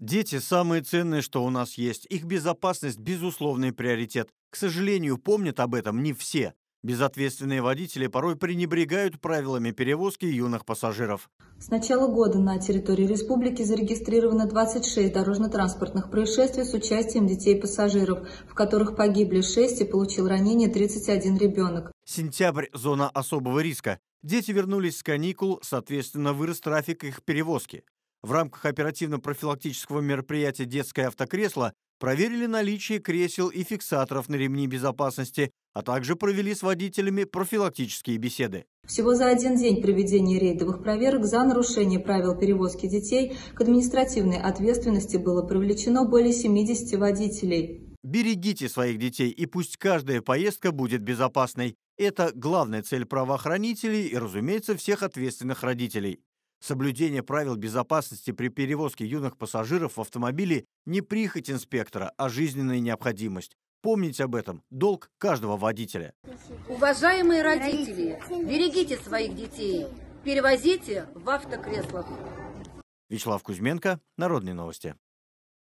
Дети – самые ценные, что у нас есть. Их безопасность – безусловный приоритет. К сожалению, помнят об этом не все. Безответственные водители порой пренебрегают правилами перевозки юных пассажиров. С начала года на территории республики зарегистрировано 26 дорожно-транспортных происшествий с участием детей-пассажиров, в которых погибли 6 и получил ранение 31 ребенок. Сентябрь – зона особого риска. Дети вернулись с каникул, соответственно, вырос трафик их перевозки. В рамках оперативно-профилактического мероприятия «Детское автокресло» проверили наличие кресел и фиксаторов на ремни безопасности, а также провели с водителями профилактические беседы. Всего за один день проведения рейдовых проверок за нарушение правил перевозки детей к административной ответственности было привлечено более 70 водителей. Берегите своих детей, и пусть каждая поездка будет безопасной. Это главная цель правоохранителей и, разумеется, всех ответственных родителей. Соблюдение правил безопасности при перевозке юных пассажиров в автомобиле не прихоть инспектора, а жизненная необходимость. Помните об этом – долг каждого водителя. Уважаемые родители, берегите своих детей, перевозите в автокреслах. Вячеслав Кузьменко, Народные новости.